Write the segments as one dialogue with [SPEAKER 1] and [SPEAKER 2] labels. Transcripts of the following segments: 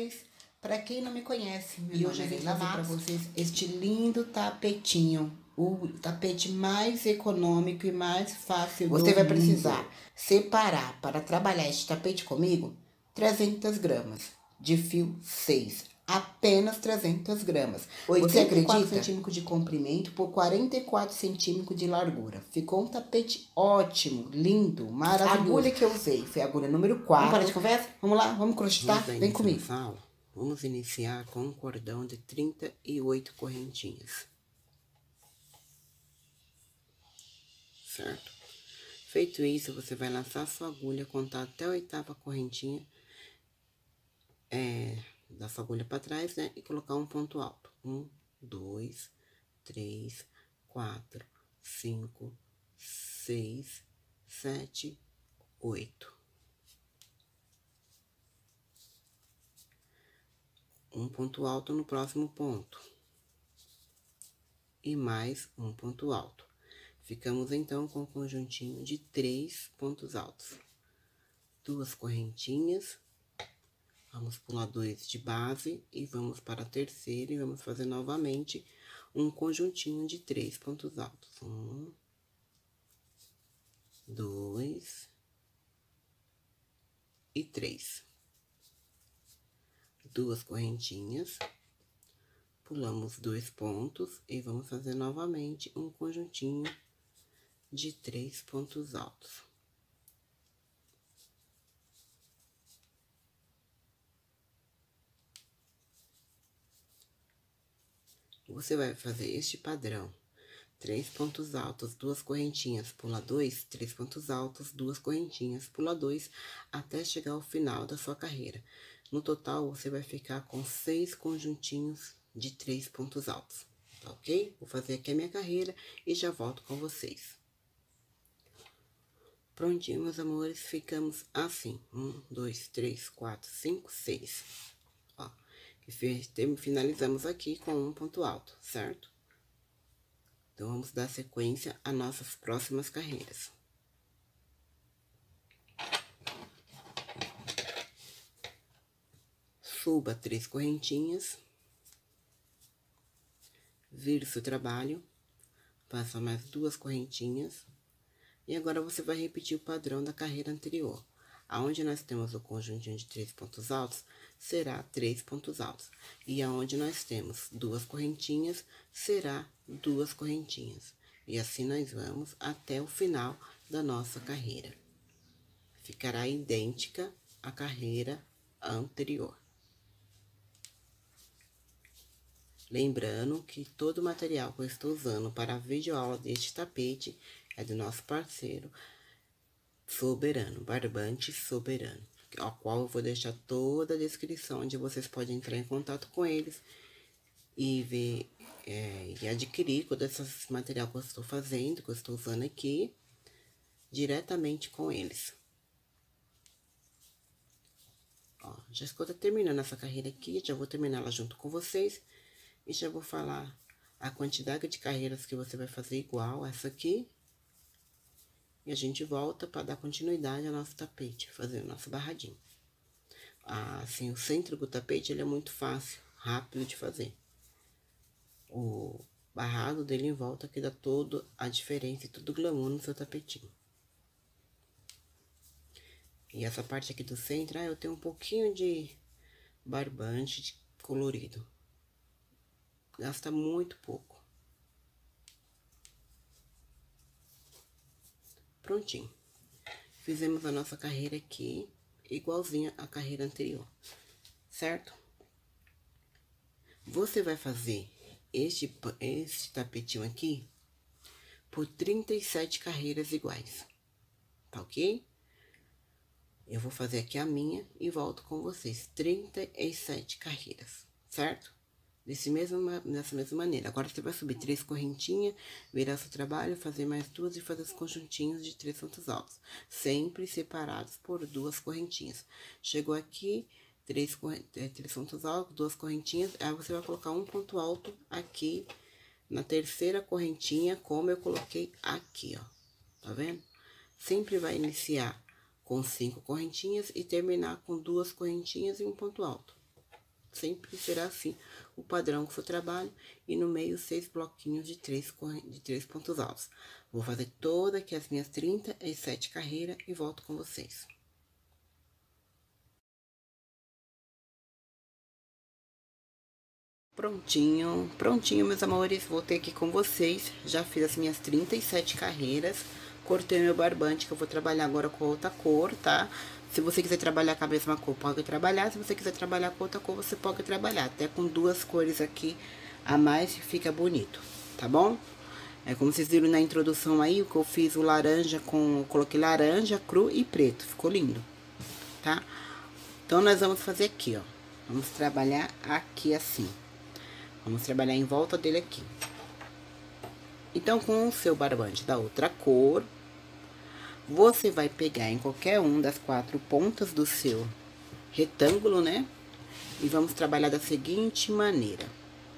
[SPEAKER 1] mas para quem não me conhece, e hoje eu vim trazer para vocês este lindo tapetinho, o tapete mais econômico e mais fácil do mundo. Você vai precisar separar para trabalhar este tapete comigo 300 gramas de fio 6. Apenas 300 gramas. Você acredita? 84 centímetros de comprimento por 44 centímetros de largura. Ficou um tapete ótimo, lindo, maravilhoso. A agulha que eu usei foi a agulha número 4. Vamos parar de conversa? Vamos lá, vamos crochetar? Vem comigo.
[SPEAKER 2] Vamos iniciar com um cordão de 38 correntinhas. Certo? Feito isso, você vai laçar sua agulha, contar até a 8ª correntinha da sua agulha para trás, né? E colocar um ponto alto. 1, 2, 3, 4, 5, 6, 7, 8. Um ponto alto no próximo ponto. E mais um ponto alto. Ficamos, então, com um conjuntinho de 3 pontos altos. 2 correntinhas. Vamos pular 2 de base e vamos para a terceira e vamos fazer novamente um conjuntinho de 3 pontos altos. 1, 2 e 3. 2 correntinhas, pulamos 2 pontos e vamos fazer novamente um conjuntinho de 3 pontos altos. Você vai fazer este padrão: 3 pontos altos, 2 correntinhas, pula 2, 3 pontos altos, 2 correntinhas, pula 2, até chegar ao final da sua carreira. No total, você vai ficar com 6 conjuntinhos de 3 pontos altos, tá ok? Vou fazer aqui a minha carreira e já volto com vocês. Prontinho, meus amores, ficamos assim. 1, 2, 3, 4, 5, 6. Ó, e finalizamos aqui com um ponto alto, certo? Então, vamos dar sequência às nossas próximas carreiras. Suba 3 correntinhas. Vire seu trabalho. Faça mais 2 correntinhas. E agora, você vai repetir o padrão da carreira anterior. Aonde nós temos o conjuntinho de 3 pontos altos, será 3 pontos altos. E aonde nós temos 2 correntinhas, será 2 correntinhas. E assim nós vamos até o final da nossa carreira. Ficará idêntica à carreira anterior. Lembrando que todo o material que eu estou usando para a videoaula deste tapete é do nosso parceiro Soberano, Barbante Soberano, ao qual eu vou deixar toda a descrição, onde vocês podem entrar em contato com eles e ver e adquirir todo esse material que eu estou fazendo, que eu estou usando aqui, diretamente com eles. Ó, já estou terminando essa carreira aqui, já vou terminar ela junto com vocês e já vou falar a quantidade de carreiras que você vai fazer igual essa aqui. E a gente volta para dar continuidade ao nosso tapete, fazer o nosso barradinho. Assim, o centro do tapete, ele é muito fácil, rápido de fazer. O barrado dele em volta que dá toda a diferença e todo o glamour no seu tapetinho. E essa parte aqui do centro, eu tenho um pouquinho de barbante colorido. Gasta muito pouco. Prontinho. Fizemos a nossa carreira aqui, igualzinha à carreira anterior, certo? Você vai fazer este tapetinho aqui por 37 carreiras iguais, tá ok? Eu vou fazer aqui a minha e volto com vocês. 37 carreiras, certo? Dessa mesma maneira. Agora, você vai subir 3 correntinhas, virar seu trabalho, fazer mais 2 e fazer os conjuntinhos de 3 pontos altos. Sempre separados por 2 correntinhas. Chegou aqui, 3 pontos altos, 2 correntinhas. Aí, você vai colocar um ponto alto aqui na terceira correntinha, como eu coloquei aqui, ó. Tá vendo? Sempre vai iniciar com 5 correntinhas e terminar com 2 correntinhas e um ponto alto. Sempre será assim o padrão que o seu trabalho. E no meio, 6 bloquinhos de 3 pontos altos. Vou fazer todas aqui as minhas 37 carreiras e volto com vocês. Prontinho, prontinho, meus amores. Voltei aqui com vocês. Já fiz as minhas 37 carreiras. Cortei meu barbante, que eu vou trabalhar agora com outra cor, tá? Se você quiser trabalhar com a mesma cor, pode trabalhar. Se você quiser trabalhar com outra cor, você pode trabalhar. Até com 2 cores aqui a mais, fica bonito, tá bom? É como vocês viram na introdução aí, o que eu fiz o laranja com... Coloquei laranja, cru e preto. Ficou lindo, tá? Então, nós vamos fazer aqui, ó. Vamos trabalhar aqui assim. Vamos trabalhar em volta dele aqui. Então, com o seu barbante da outra cor, você vai pegar em qualquer um das 4 pontas do seu retângulo, né? E vamos trabalhar da seguinte maneira.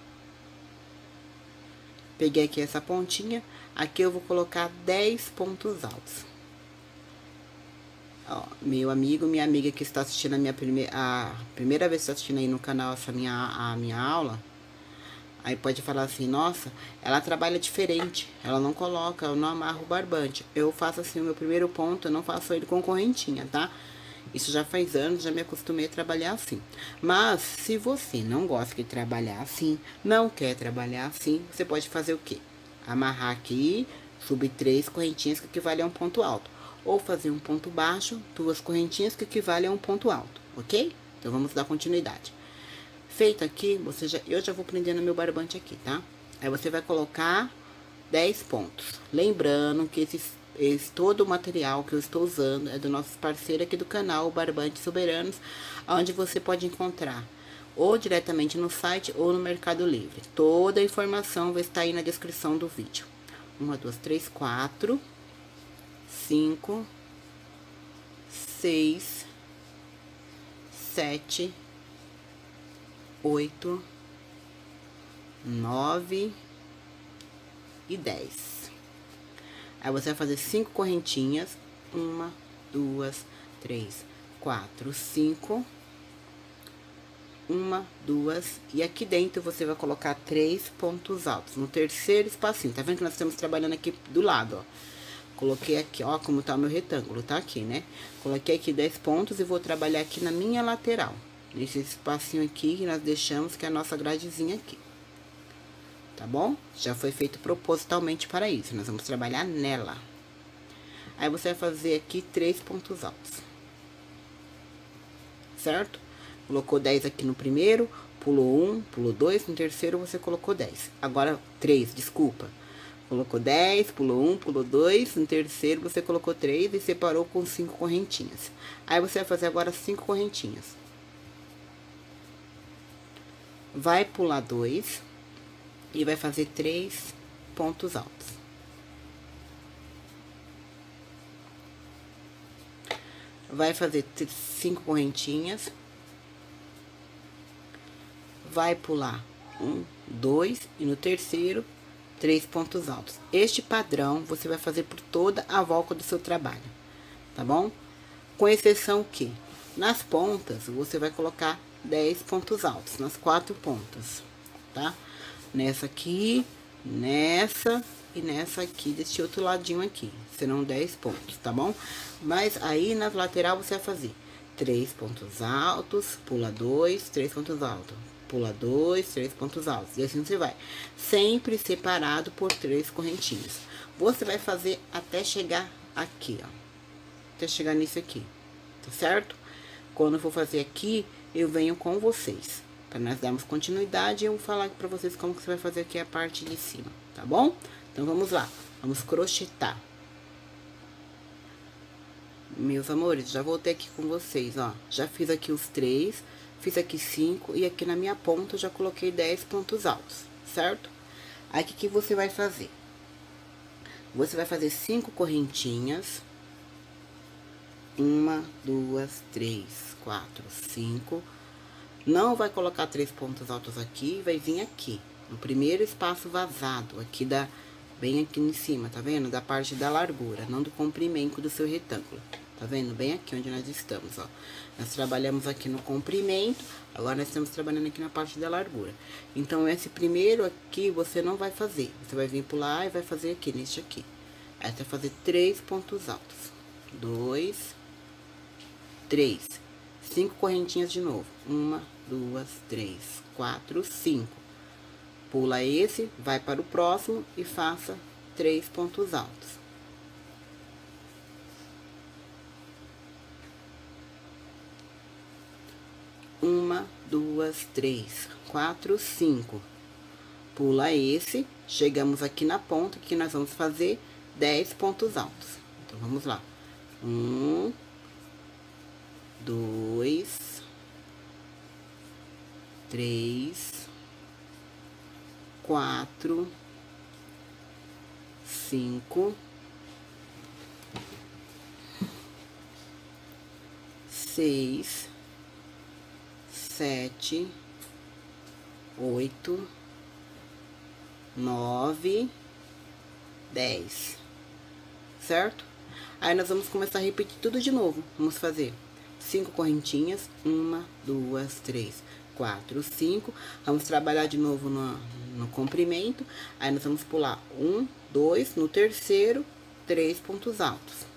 [SPEAKER 2] Peguei aqui essa pontinha, aqui eu vou colocar 10 pontos altos. Ó, meu amigo, minha amiga que está assistindo a primeira vez que está assistindo aí no canal a minha aula, aí pode falar assim, nossa, ela trabalha diferente, ela não coloca, eu não amarro o barbante. Eu faço assim, o meu primeiro ponto, eu não faço ele com correntinha, tá? Isso já faz anos, já me acostumei a trabalhar assim. Mas, se você não gosta de trabalhar assim, não quer trabalhar assim, você pode fazer o quê? Amarrar aqui, subir 3 correntinhas que equivalem a um ponto alto. Ou fazer um ponto baixo, 2 correntinhas que equivalem a um ponto alto, ok? Então, vamos dar continuidade. Feito aqui, eu já vou prendendo meu barbante aqui, tá? Aí, você vai colocar 10 pontos. Lembrando que todo o material que eu estou usando é do nosso parceiro aqui do canal, o Barbante Soberanos, onde você pode encontrar ou diretamente no site ou no Mercado Livre. Toda a informação vai estar aí na descrição do vídeo. 1, 2, 3, 4, 5, 6, 7, 8, 9 e 10. Aí, você vai fazer 5 correntinhas. 1, 2, 3, 4, 5. 1, 2. E aqui dentro, você vai colocar 3 pontos altos. No terceiro espacinho. Tá vendo que nós estamos trabalhando aqui do lado, ó. Coloquei aqui, ó, como tá o meu retângulo. Tá aqui, né? Coloquei aqui 10 pontos e vou trabalhar aqui na minha lateral. Nesse espacinho aqui que nós deixamos, que é a nossa gradezinha aqui. Tá bom? Já foi feito propositalmente para isso. Nós vamos trabalhar nela. Aí, você vai fazer aqui 3 pontos altos. Certo? Colocou 10 aqui no primeiro, pulou 1, pulou 2, no terceiro você colocou 10. Agora, 3, desculpa. Colocou 10, pulou 1, pulou 2, no terceiro você colocou 3 e separou com 5 correntinhas. Aí, você vai fazer agora 5 correntinhas. Vai pular 2. E vai fazer 3 pontos altos. Vai fazer 5 correntinhas. Vai pular 1, 2 e no terceiro 3 pontos altos. Este padrão você vai fazer por toda a volta do seu trabalho, tá bom? Com exceção que nas pontas você vai colocar 10 pontos altos, nas 4 pontas, tá? Nessa aqui, nessa e nessa aqui, desse outro ladinho aqui. Serão 10 pontos, tá bom? Mas aí, na lateral, você vai fazer 3 pontos altos, pula 2, 3 pontos altos. Pula 2, 3 pontos altos. E assim você vai. Sempre separado por 3 correntinhas. Você vai fazer até chegar aqui, ó. Até chegar nisso aqui, tá certo? Quando eu for fazer aqui, eu venho com vocês. Para nós darmos continuidade, eu vou falar para vocês como que você vai fazer aqui a parte de cima, tá bom? Então, vamos lá. Vamos crochetar. Meus amores, já voltei aqui com vocês, ó. Já fiz aqui os 3, fiz aqui 5 e aqui na minha ponta eu já coloquei 10 pontos altos, certo? Aí, o que você vai fazer? Você vai fazer 5 correntinhas. 1, 2, 3, 4, 5... Não vai colocar 3 pontos altos aqui, vai vir aqui, no primeiro espaço vazado, aqui bem aqui em cima, tá vendo? Da parte da largura, não do comprimento do seu retângulo, Tá vendo? Bem aqui onde nós estamos, ó. Nós trabalhamos aqui no comprimento, agora nós estamos trabalhando aqui na parte da largura. Então, esse primeiro aqui você não vai fazer. Você vai vir pular e vai fazer aqui, neste aqui. Aí, você vai fazer 3 pontos altos. 2, 3. 5 correntinhas de novo. 1, 2, 3, 4, 5. Pula esse, vai para o próximo e faça 3 pontos altos. Uma, 2, 3, 4, 5. Pula esse, chegamos aqui na ponta, que nós vamos fazer 10 pontos altos. Então, vamos lá. 1, 2, 3, 4, 5, 6, 7, 8, 9, 10, certo? Aí, nós vamos começar a repetir tudo de novo. Vamos fazer 5 correntinhas, 1, 2, 3, 4, 5. Vamos trabalhar de novo no comprimento. Aí, nós vamos pular 1, 2, no terceiro, 3 pontos altos.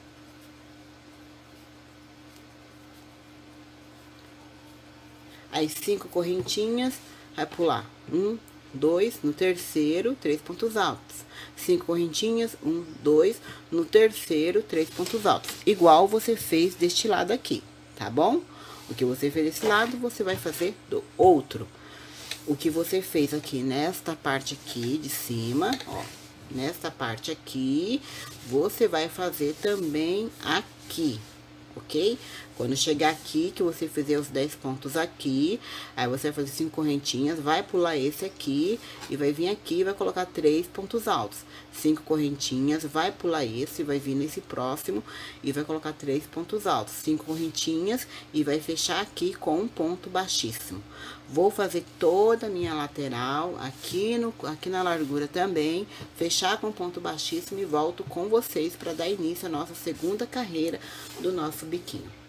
[SPEAKER 2] Aí, 5 correntinhas, vai pular 1, 2, no terceiro, 3 pontos altos. 5 correntinhas, 1, 2, no terceiro, 3 pontos altos. Igual você fez deste lado aqui, tá bom? O que você fez desse lado, você vai fazer do outro. O que você fez aqui nesta parte aqui de cima, ó, nesta parte aqui, você vai fazer também aqui, ok? Quando chegar aqui, que você fizer os 10 pontos aqui, aí você vai fazer 5 correntinhas, vai pular esse aqui, e vai vir aqui e vai colocar 3 pontos altos. 5 correntinhas, vai pular esse, vai vir nesse próximo, e vai colocar 3 pontos altos. 5 correntinhas, e vai fechar aqui com um ponto baixíssimo. Vou fazer toda a minha lateral, aqui na largura também, fechar com ponto baixíssimo, e volto com vocês para dar início à nossa segunda carreira do nosso biquinho.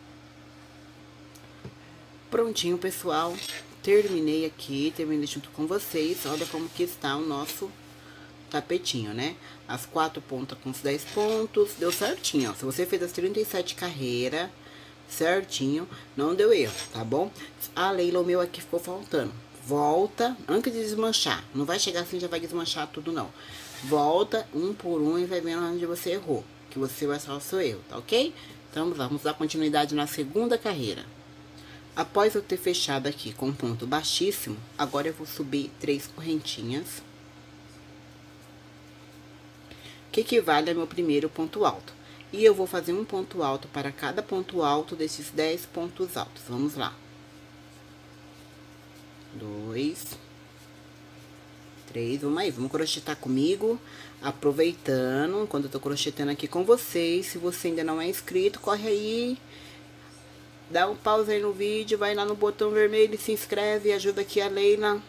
[SPEAKER 2] Prontinho, pessoal, terminei aqui, terminei junto com vocês. Olha como que está o nosso tapetinho, né? As 4 pontas com os 10 pontos, deu certinho, ó. Se você fez as 37 carreiras certinho, não deu erro, tá bom? A Leila, o meu aqui ficou faltando. Volta, antes de desmanchar, não vai chegar assim, já vai desmanchar tudo, não. Volta um por um e vai vendo onde você errou, que você vai achar o seu erro, tá ok? Então, vamos dar continuidade na segunda carreira. Após eu ter fechado aqui com ponto baixíssimo, agora eu vou subir 3 correntinhas, que equivale ao meu primeiro ponto alto. E eu vou fazer um ponto alto para cada ponto alto desses 10 pontos altos. Vamos lá. 2, 3, vamos aí, vamos crochetar comigo, aproveitando, quando eu tô crochetando aqui com vocês. Se você ainda não é inscrito, corre aí, dá um pause aí no vídeo, vai lá no botão vermelho, se inscreve, ajuda aqui a Leila.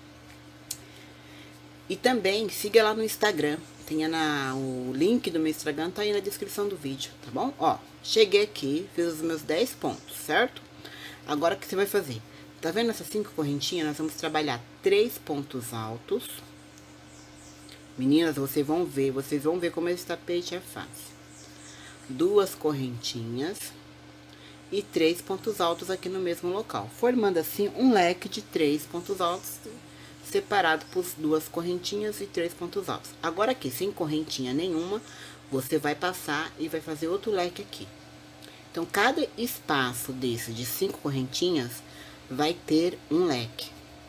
[SPEAKER 2] E também siga lá no Instagram, o link do meu Instagram tá aí na descrição do vídeo, tá bom? Ó, cheguei aqui, fiz os meus 10 pontos, certo? Agora, o que você vai fazer? Tá vendo essas 5 correntinhas? Nós vamos trabalhar 3 pontos altos. Meninas, vocês vão ver como esse tapete é fácil. 2 correntinhas e 3 pontos altos aqui no mesmo local, formando assim um leque de 3 pontos altos, separado por 2 correntinhas e 3 pontos altos. Agora aqui, sem correntinha nenhuma, você vai passar e vai fazer outro leque aqui. Então, cada espaço desse de 5 correntinhas vai ter um leque.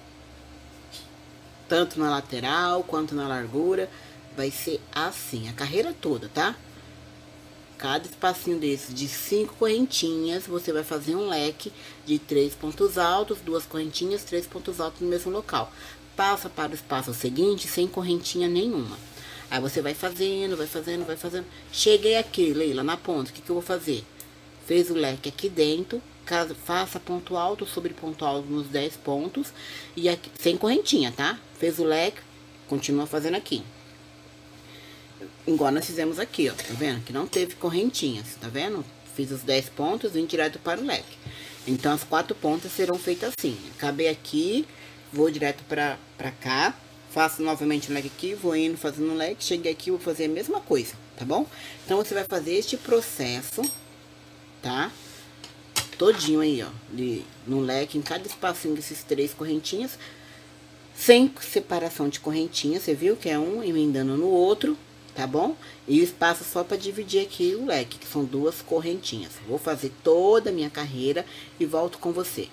[SPEAKER 2] Tanto na lateral, quanto na largura, vai ser assim, a carreira toda, tá? Cada espacinho desse de 5 correntinhas, você vai fazer um leque de 3 pontos altos, 2 correntinhas, 3 pontos altos no mesmo local. Passa para o espaço seguinte sem correntinha nenhuma. Aí você vai fazendo, vai fazendo, vai fazendo. Cheguei aqui, Leila, na ponta, o que eu vou fazer? Fez o leque aqui dentro, faça ponto alto sobre ponto alto nos 10 pontos, e aqui, sem correntinha, tá? Fez o leque, continua fazendo aqui. Igual nós fizemos aqui, ó, tá vendo? Que não teve correntinhas, tá vendo? fiz os 10 pontos, vim direto para o leque. Então, as 4 pontas serão feitas assim. Acabei aqui, vou direto pra cá, faço novamente o leque aqui, vou indo fazendo o leque, cheguei aqui, vou fazer a mesma coisa, tá bom? Então, você vai fazer este processo, tá? Todinho aí, ó, no leque, em cada espacinho desses 3 correntinhas, sem separação de correntinhas, você viu que é um emendando no outro, tá bom? E o espaço só para dividir aqui o leque, que são 2 correntinhas. Vou fazer toda a minha carreira e volto com você.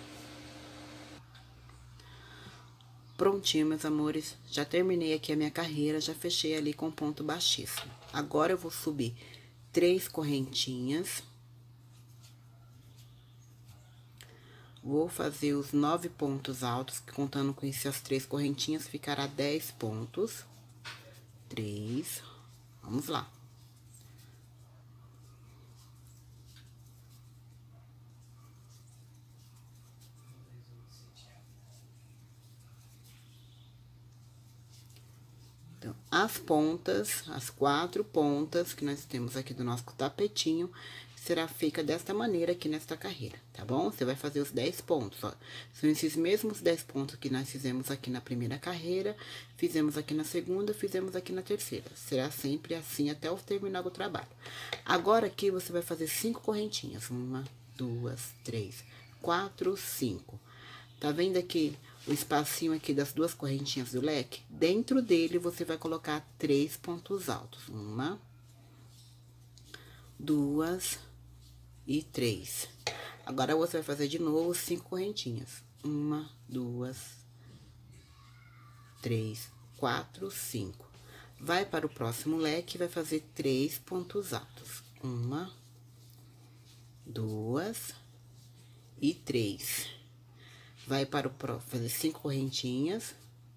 [SPEAKER 2] Prontinho, meus amores, já terminei aqui a minha carreira, já fechei ali com ponto baixíssimo. Agora, eu vou subir 3 correntinhas. Vou fazer os 9 pontos altos, que contando com essas 3 correntinhas, ficará 10 pontos. 3, vamos lá. Então, as pontas, as 4 pontas que nós temos aqui do nosso tapetinho, será feita desta maneira aqui nesta carreira, tá bom? Você vai fazer os 10 pontos, ó. São esses mesmos 10 pontos que nós fizemos aqui na primeira carreira, fizemos aqui na segunda, fizemos aqui na terceira. Será sempre assim até o terminar o trabalho. Agora, aqui, você vai fazer 5 correntinhas. 1, 2, 3, 4, 5. Tá vendo aqui o espacinho aqui das 2 correntinhas do leque? Dentro dele, você vai colocar 3 pontos altos. 1, 2 e 3. Agora, você vai fazer de novo 5 correntinhas. 1, 2, 3, 4, 5. Vai para o próximo leque e vai fazer 3 pontos altos. 1, 2 e 3. Vai para o próximo, fazer 5 correntinhas.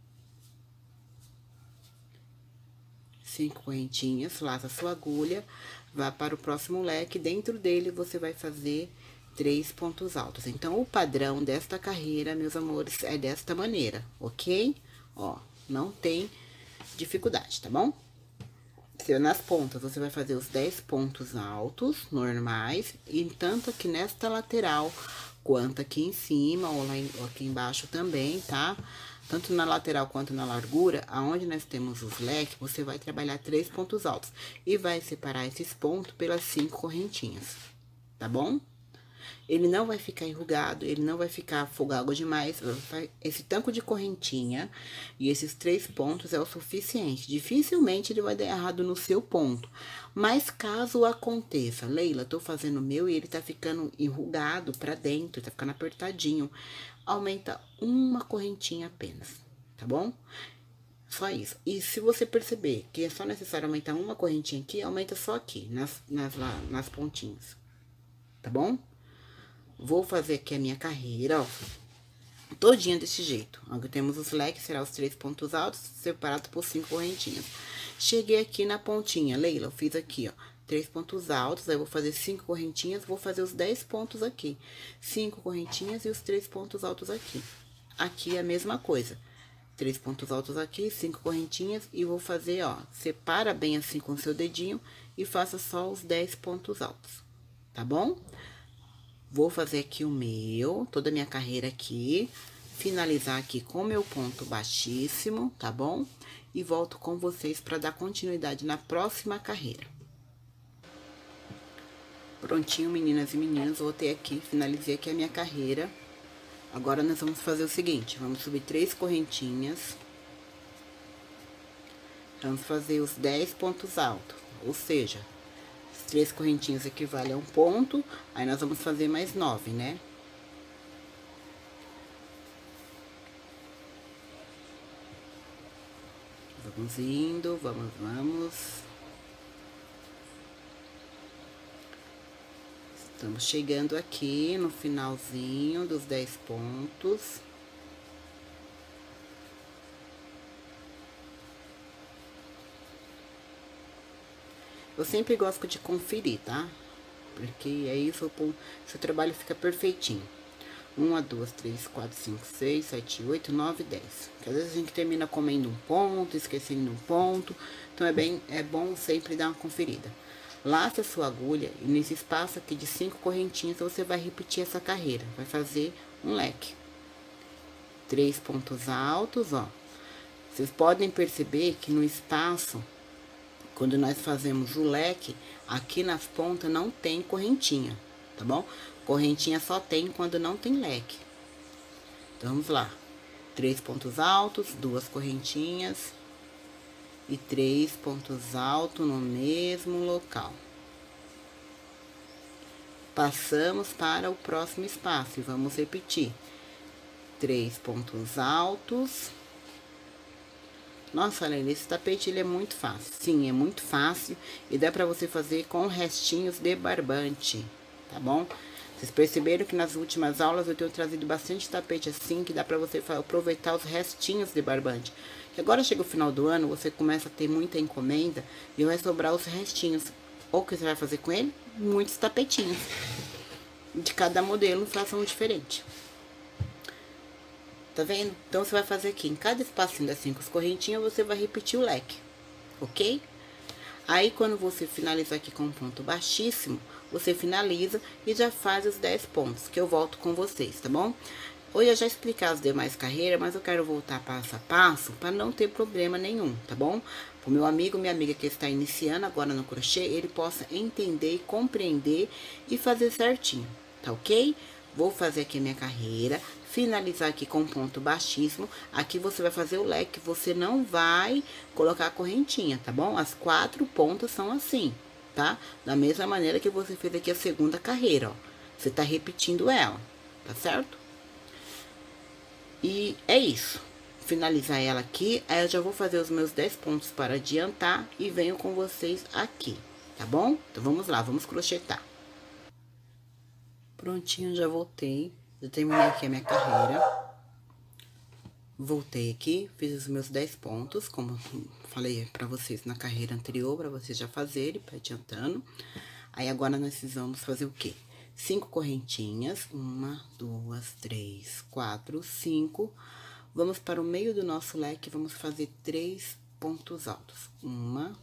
[SPEAKER 2] 5 correntinhas, laça sua agulha, vá para o próximo leque, dentro dele você vai fazer 3 pontos altos. Então, o padrão desta carreira, meus amores, é desta maneira, ok? Ó, não tem dificuldade, tá bom? Nas pontas, você vai fazer os 10 pontos altos, normais, e tanto aqui nesta lateral, quanto aqui em cima, ou aqui embaixo também, tá? Tanto na lateral quanto na largura, aonde nós temos os leques, você vai trabalhar 3 pontos altos. E vai separar esses pontos pelas 5 correntinhas, tá bom? Ele não vai ficar enrugado, ele não vai ficar folgado demais. Esse tanto de correntinha e esses 3 pontos é o suficiente. Dificilmente ele vai dar errado no seu ponto. Mas caso aconteça, Leila, tô fazendo o meu e ele tá ficando enrugado pra dentro, tá ficando apertadinho. Aumenta uma correntinha apenas, tá bom? Só isso. E se você perceber que é só necessário aumentar uma correntinha aqui, aumenta só aqui, nas pontinhas, tá bom? Vou fazer aqui a minha carreira, ó, todinha desse jeito. Aqui temos os leques, será os 3 pontos altos, separados por 5 correntinhas. Cheguei aqui na pontinha, Leila, eu fiz aqui, ó, 3 pontos altos, aí eu vou fazer 5 correntinhas, vou fazer os 10 pontos aqui. 5 correntinhas e os 3 pontos altos aqui. Aqui é a mesma coisa. 3 pontos altos aqui, 5 correntinhas, e vou fazer, ó, separa bem assim com o seu dedinho e faça só os 10 pontos altos, tá bom? Vou fazer aqui o meu, toda a minha carreira aqui, finalizar aqui com o meu ponto baixíssimo, tá bom? E volto com vocês para dar continuidade na próxima carreira. Prontinho, meninas e meninos, voltei aqui, finalizei aqui a minha carreira. Agora, nós vamos fazer o seguinte, vamos subir 3 correntinhas. Vamos fazer os 10 pontos altos, ou seja, 3 correntinhas equivale a 1 ponto, aí nós vamos fazer mais 9, né? Vamos indo, vamos. Estamos chegando aqui no finalzinho dos 10 pontos. Eu sempre gosto de conferir, tá? Porque aí seu trabalho fica perfeitinho. 1, 2, 3, 4, 5, 6, 7, 8, 9, 10. Porque às vezes a gente termina comendo um ponto, esquecendo um ponto. Então, é bom sempre dar uma conferida. Laça a sua agulha e nesse espaço aqui de 5 correntinhas, você vai repetir essa carreira. Vai fazer um leque. 3 pontos altos, ó. Vocês podem perceber que no espaço, quando nós fazemos o leque, aqui nas pontas não tem correntinha, tá bom? Correntinha só tem quando não tem leque. Então, vamos lá. 3 pontos altos, 2 correntinhas e 3 pontos altos no mesmo local. Passamos para o próximo espaço e vamos repetir. 3 pontos altos. Nossa, Lene, esse tapete ele é muito fácil. Sim, é muito fácil e dá pra você fazer com restinhos de barbante, tá bom? Vocês perceberam que nas últimas aulas eu tenho trazido bastante tapete assim, que dá pra você aproveitar os restinhos de barbante. E agora chega o final do ano, você começa a ter muita encomenda e vai sobrar os restinhos. Ou o que você vai fazer com ele? Muitos tapetinhos. De cada modelo, faça um diferente. Tá vendo? Então, você vai fazer aqui, em cada espacinho das 5 correntinhas, você vai repetir o leque, ok? Aí, quando você finalizar aqui com um ponto baixíssimo, você finaliza e já faz os 10 pontos, que eu volto com vocês, tá bom? Hoje eu já expliquei as demais carreiras, mas eu quero voltar passo a passo, para não ter problema nenhum, tá bom? O meu amigo, minha amiga que está iniciando agora no crochê, ele possa entender, compreender e fazer certinho, tá ok? Vou fazer aqui a minha carreira, finalizar aqui com um ponto baixíssimo. Aqui você vai fazer o leque, você não vai colocar a correntinha, tá bom? As 4 pontas são assim, tá? Da mesma maneira que você fez aqui a segunda carreira, ó. Você tá repetindo ela, tá certo? E é isso. Finalizar ela aqui, aí eu já vou fazer os meus 10 pontos para adiantar e venho com vocês aqui, tá bom? Então, vamos lá, vamos crochetar. Prontinho, já voltei. Já terminei aqui a minha carreira. Voltei aqui, fiz os meus 10 pontos, como falei pra vocês na carreira anterior, pra vocês já fazerem, pra adiantando. Aí, agora, nós vamos fazer o quê? 5 correntinhas, 1, 2, 3, 4, 5. Vamos para o meio do nosso leque, vamos fazer 3 pontos altos. 1,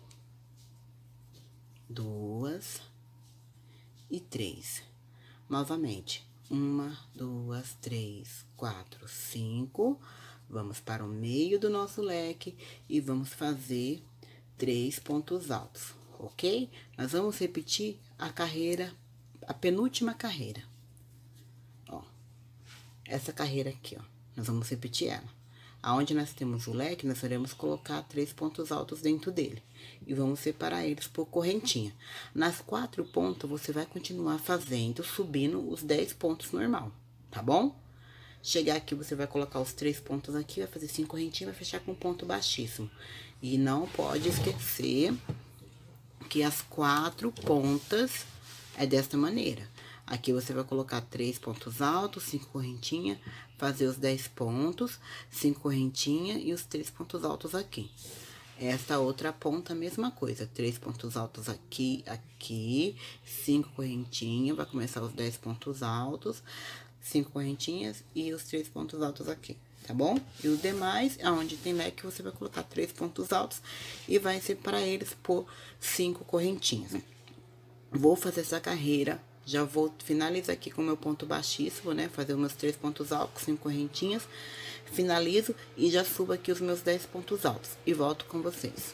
[SPEAKER 2] 2 e 3. Novamente, 1, 2, 3, 4, 5. Vamos para o meio do nosso leque e vamos fazer 3 pontos altos, ok? Nós vamos repetir a carreira, a penúltima carreira. Ó, essa carreira aqui, ó, nós vamos repetir ela. Aonde nós temos o leque, nós iremos colocar 3 pontos altos dentro dele. E vamos separar eles por correntinha. Nas 4 pontas, você vai continuar fazendo, subindo os 10 pontos normal, tá bom? Chegar aqui, você vai colocar os 3 pontos aqui, vai fazer 5 correntinhas, vai fechar com um ponto baixíssimo. E não pode esquecer que as 4 pontas é desta maneira. Aqui você vai colocar 3 pontos altos, 5 correntinhas, fazer os 10 pontos, 5 correntinhas e os 3 pontos altos aqui. Esta outra ponta, a mesma coisa, 3 pontos altos aqui, 5 correntinhas, vai começar os 10 pontos altos, 5 correntinhas e os 3 pontos altos aqui, tá bom? E os demais, aonde tem leque, você vai colocar 3 pontos altos e vai separar eles por 5 correntinhas. Vou fazer essa carreira. Já vou finalizar aqui com o meu ponto baixíssimo, né? Fazer os meus 3 pontos altos, 5 correntinhas. Finalizo e já subo aqui os meus 10 pontos altos. E volto com vocês.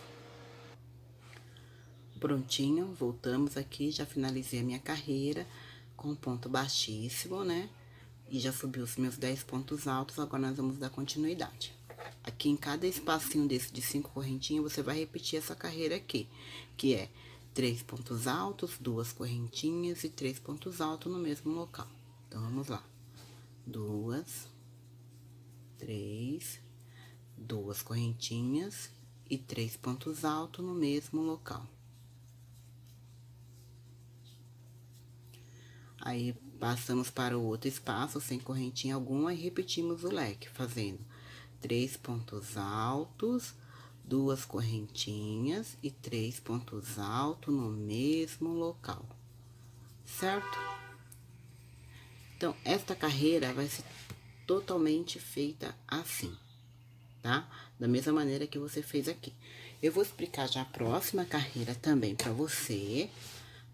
[SPEAKER 2] Prontinho, voltamos aqui. Já finalizei a minha carreira com o ponto baixíssimo, né? E já subi os meus 10 pontos altos. Agora, nós vamos dar continuidade. Aqui em cada espacinho desse de 5 correntinhas, você vai repetir essa carreira aqui. Que é 3 pontos altos, 2 correntinhas e 3 pontos altos no mesmo local. Então, vamos lá. 2, 3, 2 correntinhas e 3 pontos altos no mesmo local. Aí, passamos para o outro espaço, sem correntinha alguma, e repetimos o leque, fazendo 3 pontos altos, 2 correntinhas e 3 pontos altos no mesmo local, certo? Então, esta carreira vai ser totalmente feita assim, tá? Da mesma maneira que você fez aqui. Eu vou explicar já a próxima carreira também pra você,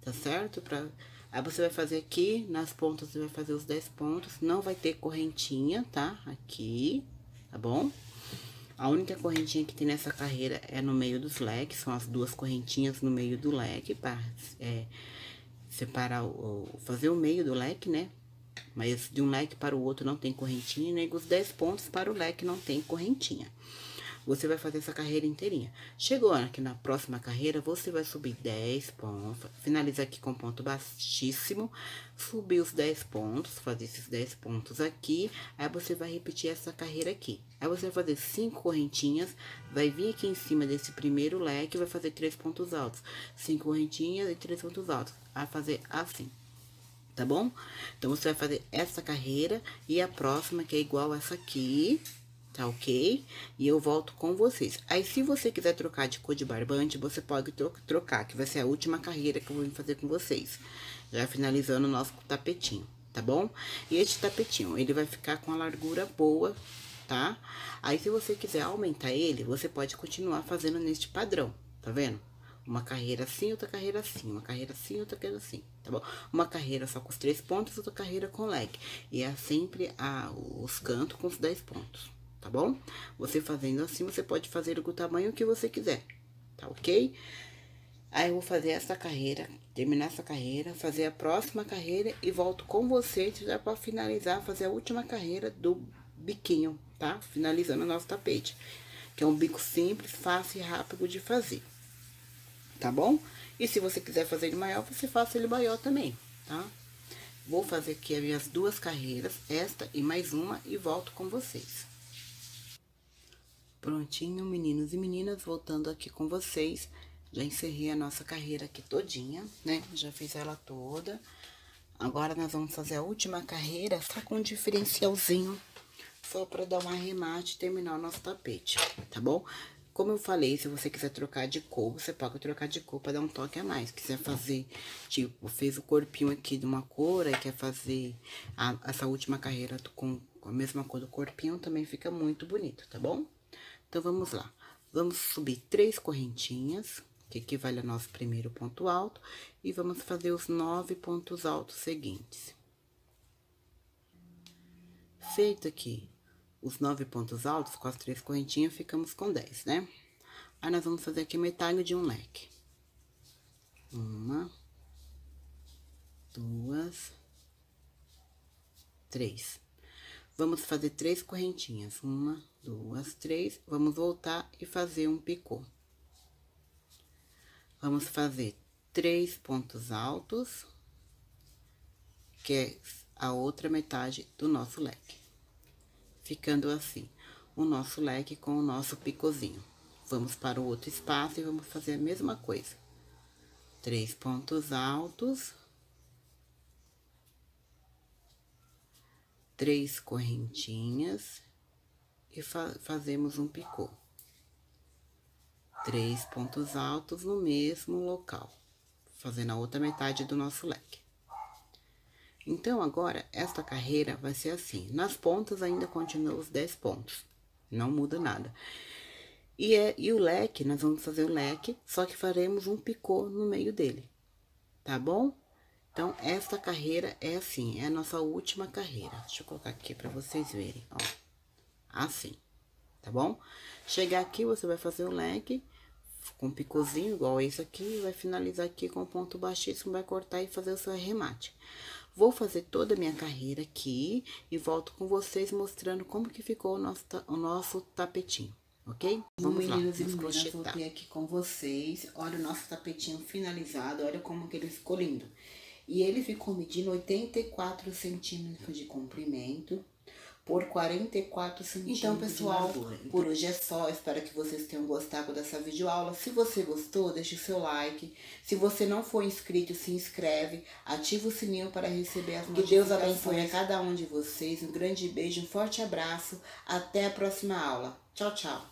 [SPEAKER 2] tá certo? Aí você vai fazer aqui, nas pontas você vai fazer os 10 pontos, não vai ter correntinha, tá? Aqui, tá bom? A única correntinha que tem nessa carreira é no meio dos leques, são as duas correntinhas no meio do leque, para separar, fazer o meio do leque, né? Mas de um leque para o outro não tem correntinha, nem os 10 pontos para o leque não tem correntinha. Você vai fazer essa carreira inteirinha. Chegou aqui na próxima carreira, você vai subir 10 pontos, finalizar aqui com ponto baixíssimo, subir os 10 pontos, fazer esses 10 pontos aqui, aí você vai repetir essa carreira aqui. Aí você vai fazer 5 correntinhas, vai vir aqui em cima desse primeiro leque e vai fazer 3 pontos altos. 5 correntinhas e 3 pontos altos. Vai fazer assim. Tá bom? Então, você vai fazer essa carreira e a próxima, que é igual essa aqui, tá ok? E eu volto com vocês. Aí, se você quiser trocar de cor de barbante, você pode trocar, que vai ser a última carreira que eu vou fazer com vocês. Já finalizando o nosso tapetinho, tá bom? E este tapetinho, ele vai ficar com a largura boa, tá? Aí, se você quiser aumentar ele, você pode continuar fazendo neste padrão, tá vendo? Uma carreira assim, outra carreira assim, uma carreira assim, outra carreira assim, tá bom? Uma carreira só com os 3 pontos, outra carreira com leque. E é sempre os cantos com os 10 pontos, tá bom? Você fazendo assim, você pode fazer o tamanho que você quiser, tá ok? Aí, eu vou fazer essa carreira, terminar essa carreira, fazer a próxima carreira e volto com você já pra finalizar, fazer a última carreira do biquinho, tá? Finalizando o nosso tapete, que é um bico simples, fácil e rápido de fazer. Tá bom? E se você quiser fazer ele maior, você faça ele maior também, tá? Vou fazer aqui as minhas 2 carreiras, esta e mais uma, e volto com vocês. Prontinho, meninos e meninas, voltando aqui com vocês. Já encerrei a nossa carreira aqui todinha, né? Já fiz ela toda. Agora, nós vamos fazer a última carreira, só com um diferencialzinho, só pra dar um arremate e terminar o nosso tapete, tá bom? Como eu falei, se você quiser trocar de cor, você pode trocar de cor para dar um toque a mais. Quiser fazer, tipo, fez o corpinho aqui de uma cor, aí quer fazer essa última carreira com a mesma cor do corpinho, também fica muito bonito, tá bom? Então, vamos lá. Vamos subir 3 correntinhas, que equivale ao nosso primeiro ponto alto, e vamos fazer os 9 pontos altos seguintes. Feito aqui os 9 pontos altos, com as 3 correntinhas, ficamos com 10, né? Aí, nós vamos fazer aqui metade de um leque. 1, 2, 3. Vamos fazer 3 correntinhas. 1, 2, 3. Vamos voltar e fazer um picô. Vamos fazer 3 pontos altos, que é a outra metade do nosso leque. Ficando assim, o nosso leque com o nosso picôzinho. Vamos para o outro espaço e vamos fazer a mesma coisa. 3 pontos altos. 3 correntinhas. E fazemos um picô. 3 pontos altos no mesmo local. Fazendo a outra metade do nosso leque. Então, agora, esta carreira vai ser assim. Nas pontas ainda continuam os 10 pontos. Não muda nada. E o leque, nós vamos fazer o leque, só que faremos um picô no meio dele. Tá bom? Então, esta carreira é assim, é a nossa última carreira. Deixa eu colocar aqui pra vocês verem, ó. Assim, tá bom? Chegar aqui, você vai fazer o leque com um picôzinho, igual esse aqui, vai finalizar aqui com ponto baixíssimo, vai cortar e fazer o seu arremate. Vou fazer toda a minha carreira aqui e volto com vocês mostrando como que ficou o nosso tapetinho, ok? Vamos lá, vamos crochetar. Voltei aqui com vocês, olha o nosso tapetinho finalizado, olha como que ele ficou lindo. E ele ficou medindo 84 centímetros de comprimento por 44 centímetros. Então, pessoal, por hoje é só. Espero que vocês tenham gostado dessa videoaula. Se você gostou, deixe o seu like. Se você não for inscrito, se inscreve. Ativa o sininho para receber as notificações. Que Deus abençoe a cada um de vocês. Um grande beijo, um forte abraço. Até a próxima aula. Tchau, tchau.